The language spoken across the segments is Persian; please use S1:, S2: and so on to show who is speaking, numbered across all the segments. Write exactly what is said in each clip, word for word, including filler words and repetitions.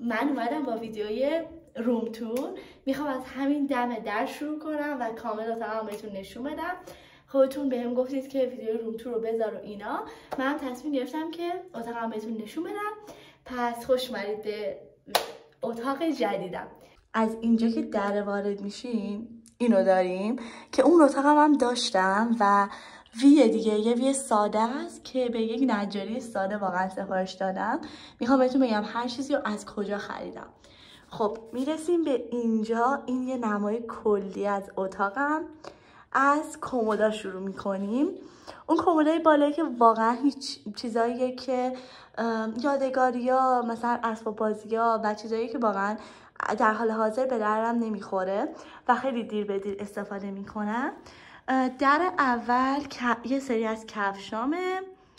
S1: من اومدم با ویدیوی روم تور. میخوام از همین دم در شروع کنم و کامل اتاقم بهتون نشون بدم. خودتون بهم گفتید که ویدیو روم تور رو بذار و اینا، من تصمیم گرفتم که اتاقم بهتون نشون بدم. پس خوش اومدید به اتاق جدیدم. از اینجا که در وارد میشیم اینو داریم که اون اتاقم هم داشتم و وی دیگه یه وی ساده است که به یک نجاری ساده واقعا سفارش دادم. میخوام بهتون بگم هر چیزی رو از کجا خریدم. خب میرسیم به اینجا. این یه نمای کلی از اتاقم. از کمودا شروع میکنیم. اون کمودای بالایی که واقعا هیچ چیزاییه که یادگاری ها، مثلا اسباب بازی ها و چیزایی که واقعا در حال حاضر به درم نمیخوره و خیلی دیر به دیر استفاده میکنم. در اول یه سری از کفشامه.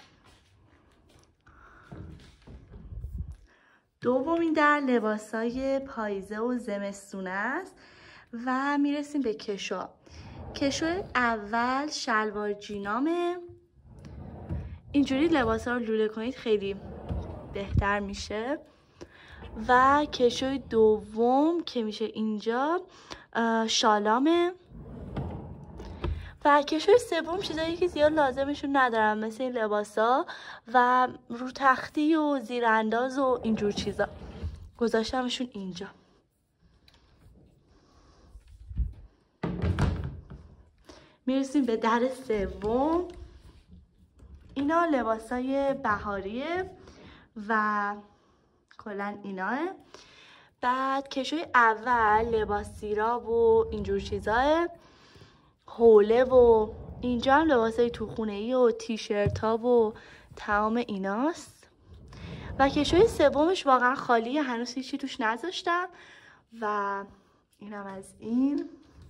S1: دومین در لباسای پاییزه و زمستونه است و میرسیم به کشو. کشو اول شلوار جینامه. اینجوری لباسا رو لوله کنید خیلی بهتر میشه. و کشوی دوم که میشه اینجا شالامه. و کشوی سوم چیزایی که زیاد لازمشون ندارم، مثل این لباسا و رو تختی و زیرانداز و اینجور چیزا، گذاشتمشون اینجا. میرسیم به در سوم. اینا لباسای بهاریه و کلا ایناه. بعد کشوی اول لباس سیراب و اینجور چیزاه، حوله و اینجا هم لباسای توخونه‌ای و تیشرت ها و تمام ایناست. و کشوی سومش واقعا خالیه، هنوز هیچی توش نذاشتم. و اینم از این.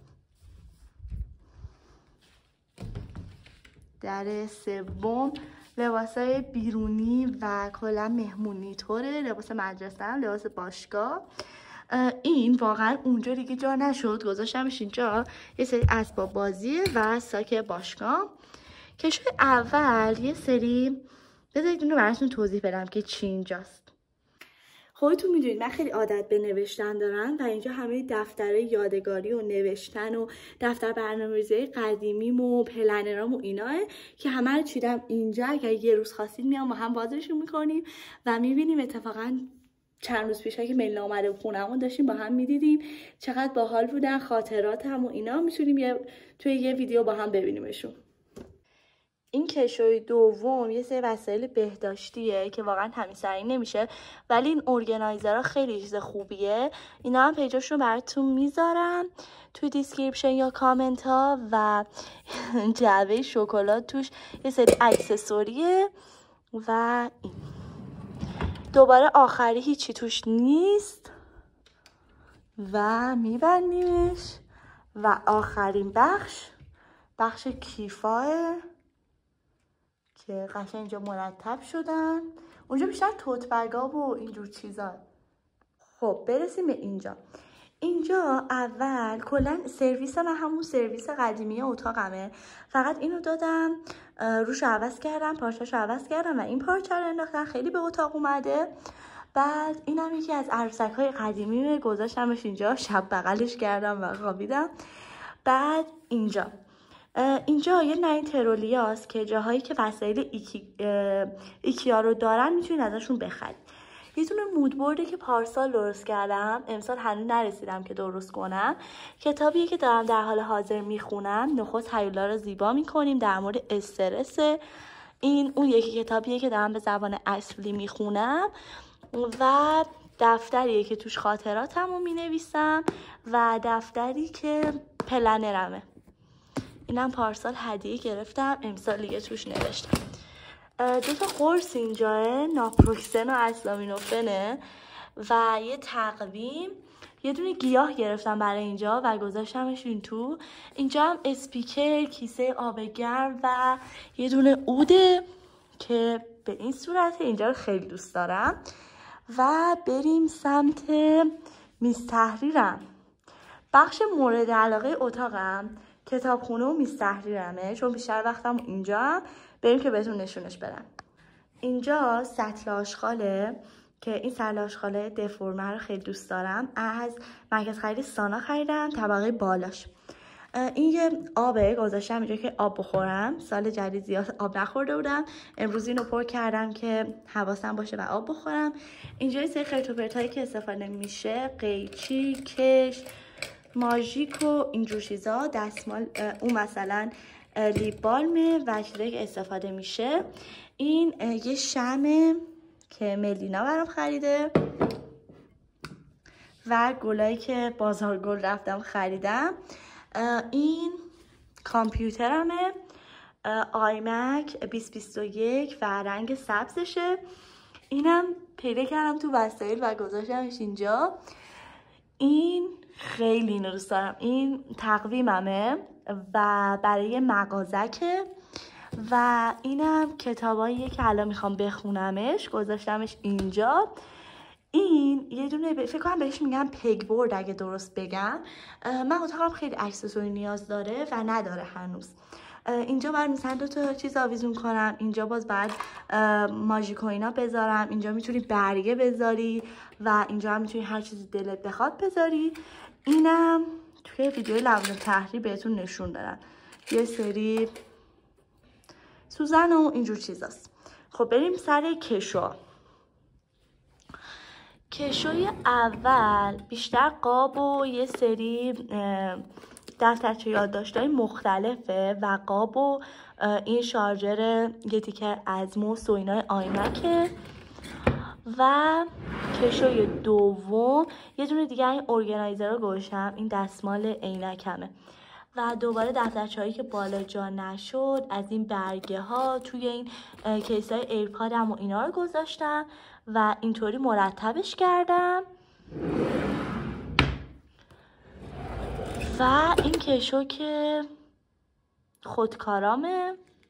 S1: در سوم لباسای بیرونی و کلا مهمونی طوره، لباس مدرسه هم، لباس باشگاه. این واقعا اونجا دیگه جا نشد، گذاشتمش اینجا. یه سری اسباب بازیه و ساک باشگاه. کشوی اول یه سری، بذارید اینو براتون توضیح بدم که چی اینجاست. خودتون میدونید من خیلی عادت به نوشتن دارم و اینجا همه دفترهای یادگاری و نوشتن و دفتر برنامه‌ریزی قدیمیم و پلنرام و ایناه که همه رو چیدم اینجا. اگر یه روز خواستید میام و هم بازشون میکنیم و میبینیم. اتفاقا چند روز پیش که میل اومده خونمون داشتیم با هم میدیدیم، چقدر باحال بودن خاطرات هم و اینا. میتونیم یه توی یه ویدیو با هم ببینیمشون. این کشوی دوم یه سری وسایل بهداشتیه که واقعا همین سری نمیشه، ولی این ارگنایزرها خیلی چیز خوبیه. اینا هم پیجاشون براتون میذارم توی دیسکریپشن یا کامنت ها. و جعبه شکلات توش یه سری اکسسوریه. و این دوباره آخری هیچی توش نیست و میبندیمش. و آخرین بخش بخش کیفاه که قشنگ اینجا مرتب شدن. اونجا بیشتر توت بگا و اینجور چیزا. خب برسیم به اینجا. اینجا اول کلا سرویس من همون سرویس قدیمی اتاقمه، فقط اینو دادم روش عوض کردم، پارچه‌ش عوض کردم و این پارچه رو انداختم. خیلی به اتاق اومده. بعد اینم یکی از عروسک‌های قدیمی، گذاشتمش اینجا، شب بغلش کردم و خوابیدم. بعد اینجا اینجا یه نین ترولیاست که جاهایی که وسایل ایکی... ایکیا رو دارن میتونید ازشون بخرید. یه دونه مودبورده که پارسال درست کردم، امسال هنوز نرسیدم که درست کنم. کتابیه که دارم در حال حاضر میخونم، نخست هیولا رو زیبا میکنیم، در مورد استرس. این اون یکی کتابیه که دارم به زبان اصلی میخونم و دفتریه که توش خاطراتمو مینویسم و دفتری که پلنرمه. اینم پارسال هدیه گرفتم، امسال دیگه توش نوشتم. دو تا قرص اینجاه، ناپروکسن و اسلامینوفنه و یه تقویم. یه دونه گیاه گرفتم برای اینجا و گذاشتمش این تو. اینجا هم اسپیکر، کیسه آب گرم و یه دونه عوده که به این صورته. اینجا رو خیلی دوست دارم. و بریم سمت میز تحریرم. بخش مورد علاقه اتاقم کتابخونه و میز تحریرمه، چون بیشتر وقتم اینجا. بریم که بهتون نشونش بدم. اینجا سطل آشغاله که این سطل آشغال دفرمه رو خیلی دوست دارم. از مرکز خرید سانا خریدم، طبقه بالاش. این یه آبه، گذاشتم اینجا که آب بخورم. سال جدید زیاد آب نخورده بودم، امروز اینو پر کردم که حواسم باشه و آب بخورم. اینجا یه سری خرت و پرتایی که استفاده میشه، قیچی، کش، ماژیک و اینجور چیزا، دستمال، اون مثلا لیپ بالمه و چیزایی که استفاده میشه. این یه شمعه که ملینا برام خریده و گلایی که بازار گل رفتم خریدم. این کامپیوترمه، آیمک بیست بیست و یک و رنگ سبزشه. اینم پیدا کردم تو وسایل و گذاشتمش اینجا. این خیلی اینو دوست دارم، این تقویممه و برای مغازکه و اینم کتاباییه که الان میخوام بخونمش، گذاشتمش اینجا. این یه دونه ب... فکر کنم بهش میگم پگبورد اگه درست بگم. من اتاقم خیلی اکسسوری نیاز داره و نداره هنوز. اینجا باید مثلا دو تا چیز آویزون کنم، اینجا باز بعد ماژیک و اینا بذارم، اینجا میتونی برگه بذاری و اینجا هم میتونی هر چیزی دلت بخواد بذاری. اینم توی ویدیوی لوازم طرحی بهتون نشون دادم، یه سری سوزن و اینجور چیزاست. خب بریم سر کشو. کشوی اول بیشتر قاب و یه سری دفترچه یادداشت‌های مختلفه و قاب و این شارژر یه تیکه از موس و اینای آیمکه. و کشوی دوم یه دونه دیگه این ارگنایزر رو گذاشتم، این دستمال عینکمه و دوباره دفترچه هایی که بالا جا نشد از این برگه ها توی این کیس های ایرپادم و اینا رو گذاشتم و اینطوری مرتبش کردم. و این کشو که خودکارامه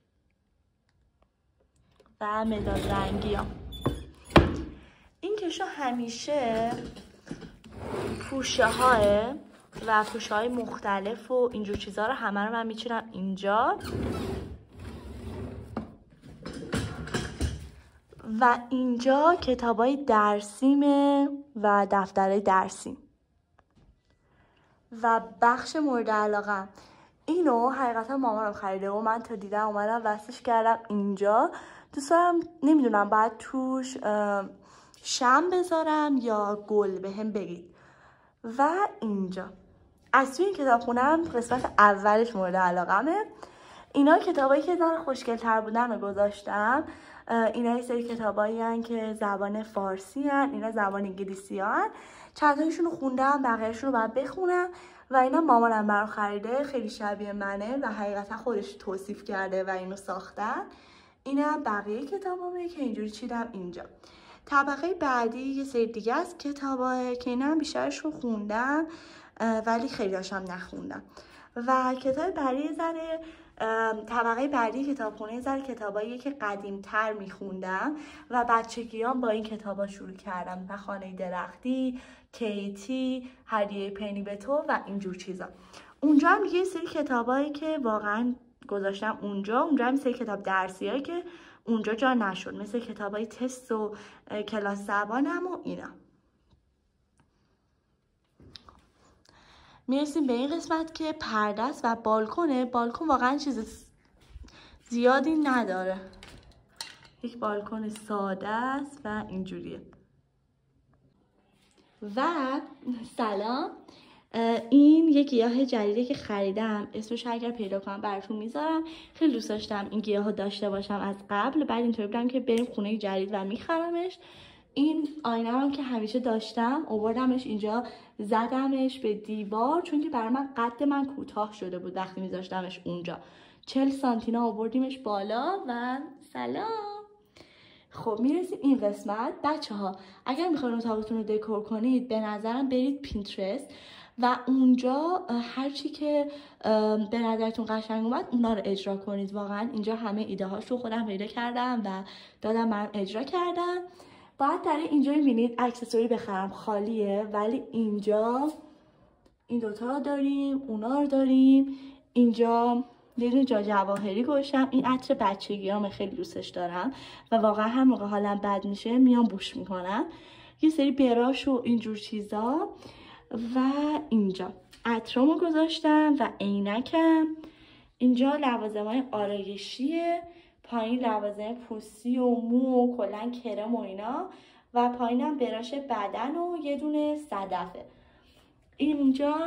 S1: و مداد رنگی هم. این کشو همیشه پوشه های و پوشه های مختلف و اینجور چیزها رو همه رو من میچینم اینجا. و اینجا کتابای درسیمه و دفترهای درسیم. و بخش مورد علاقه اینو حقیقتا مامانم خریده و من تا دیدم اومدم وصلش کردم اینجا. دوست دارم، نمیدونم باید توش شم بذارم یا گل، به هم بگید. و اینجا از توی این کتابخونم قسمت اولش مورد علاقمه. اینا کتابایی که ذره خوشگل تر بودن رو گذاشتم. اینا یه سری کتابایی هن که زبان فارسی هن، اینا زبان انگلیسی هن. چند تایشون رو خوندم، بقیهشون رو باید بخونم. و اینا مامانم برام خریده، خیلی شبیه منه و حقیقتا خودش توصیف کرده و اینو ساختن. اینا بقیه کتابامه که اینجوری چیدم اینجا. طبقه بعدی یه سری دیگه از کتاباه که اینا هم بیشترش رو خوندم ولی خیلی هاشم نخوندم. و کتاب بعدی ذره طبقه بعدی کتابخونه ذره کتابایی که قدیم‌تر میخوندم و بچگیام با این کتابا شروع کردم، و خانه درختی، کیتی، هدیه پنی به تو و اینجور چیزا. اونجا هم یه سری کتابایی که واقعا گذاشتم اونجا. اونجا هم سری کتاب درسیایی که اونجا جا نشد، مثل کتابای تست و کلاس زبانم و اینا. میرسیم به این قسمت که پرده است و بالکنه. بالکن واقعا چیز زیادی نداره، یک بالکن ساده است و اینجوریه. و سلام، این یک گیاه جدیده که خریدم، اسمش اگر پیدا کنم براتون میذارم. خیلی دوست داشتم این گیاهو داشته باشم از قبل، بعد اینطوری بودم که بریم خونه جدید و میخرمش. این آینه هم که همیشه داشتم آوردمش اینجا، زدمش به دیوار چون که برای من قد من کوتاه شده بود وقتی میذاشتمش اونجا. چهل سانتی آوردیمش بالا. و سلام. خب میرسیم این قسمت. بچه ها اگر میخواین اتاقتون رو دکور کنید به نظرم برید پینترست و اونجا هر چی که به نظرتون قشنگ اومد اونا رو اجرا کنید. واقعا اینجا همه ایده هاش رو خودم پیدا کردم و دادم من اجرا کردم. باید در اینجا میبینید اکسسوری بخرم خالیه، ولی اینجا این دوتا رو داریم، اونا رو داریم. اینجا یه دونه جا جواهری گذاشتم. این عطر بچگیامه، خیلی دوستش دارم و واقعا هر موقع حالم بد میشه میام بوش میکنم. یه سری براش و اینجور چیزا و اینجا عطرامو گذاشتم و عینکم. اینجا لوازمای آرایشیه، پایین لوازم پوستی و مو و کلا کرم و اینا و پایینم براش بدن و یه دونه صدفه. اینجا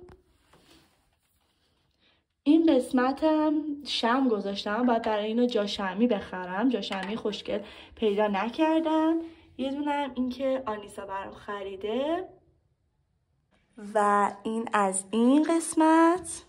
S1: این قسمتم شم گذاشتم، باید برای اینو جاشمی بخرم، جاشمی خوشگل پیدا نکردم. یه دونم این که آنیسا برام خریده و این از این قسمت.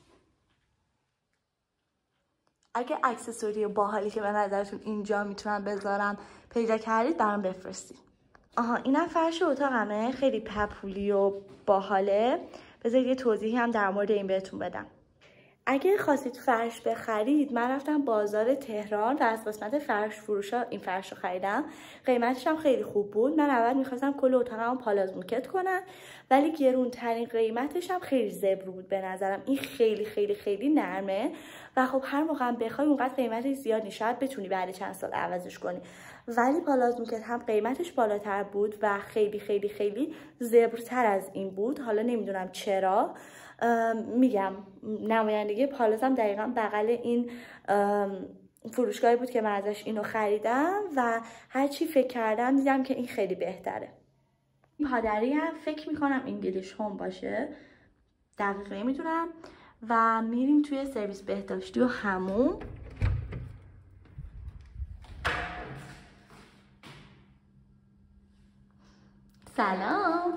S1: اگه اکسسوری باحالی که به نظرتون اینجا میتونم بذارم پیدا کردید برام بفرستید. آها اینم فرش اتاقمه، خیلی پپولی و باحاله. بذارید یه توضیحی هم در مورد این بهتون بدم. اگه خواستید فرش بخرید، من رفتم بازار تهران و از قسمت فرش فروشا این فرش رو خریدم. قیمتش هم خیلی خوب بود. من اول میخواستم کل اتاقم پالاز موکت کنم، ولی گرونترین قیمتش هم خیلی زبر بود به نظرم. این خیلی خیلی خیلی نرمه و خب هر موقع هم بخوای اونقدر قیمتش زیاد نیست، شاید بتونی بعد چند سال عوضش کنی. ولی پالاز موکت هم قیمتش بالاتر بود و خیلی خیلی خیلی زبرتر از این بود. حالا نمیدونم چرا. میگم نمایندگی پالازم دقیقا بغل این فروشگاهی بود که من ازش اینو خریدم و هرچی فکر کردم دیدم که این خیلی بهتره. پادری هم فکر میکنم انگلیش هوم باشه، دقیق نمیدونم. و میریم توی سرویس بهداشتی و حموم. سلام.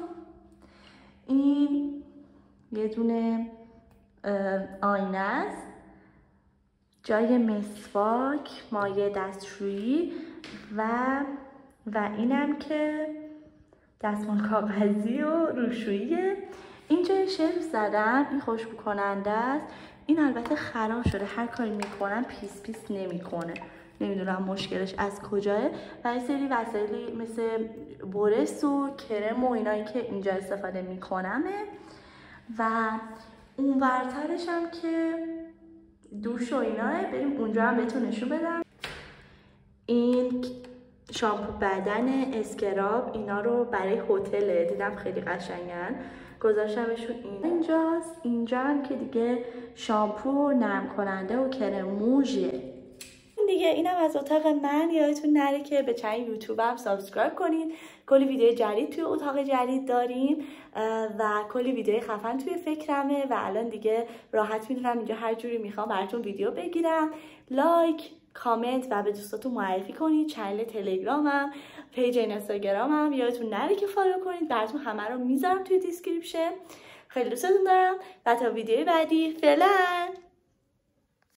S1: این یه دونه آینه است، جای مسواک، مایع دستشویی و و اینم که دستمال کاغذی و روشوییه. اینجا شلف زدم، این خوشبو کننده است. این البته خراب شده، هر کاری میکنم پیس پیس نمیکنه، نمیدونم مشکلش از کجاه. و یه سری وسایلی مثل برس و کرم و اینایی که اینجا استفاده میکنمه. و اون ورترش هم که دوش و ایناه. بریم اونجا هم بهتون نشون بدم. این شامپو بدن، اسکراب، اینا رو برای هتل دیدم خیلی قشنگن، گذاشتمشون این اینجاست. اینجا هم که دیگه شامپو نرم کننده و کرم موژه. دیگه اینم از اتاق من. یادتون نره که به چنل یوتیوبم سابسکرایب کنید. کلی ویدیو جدید توی اتاق جدید داریم و کلی ویدیو خفن توی فکرمه و الان دیگه راحت میتونم اینجا هر جوری میخوام براتون ویدیو بگیرم. لایک، کامنت و به دوستاتون معرفی کنید. چنل تلگرامم، پیج اینستاگرامم یادتون نره که فالو کنید. براتون همه رو میذارم توی دیسکریپشن. خیلی دوستتون دارم و تا ویدیوی بعدی فعلا.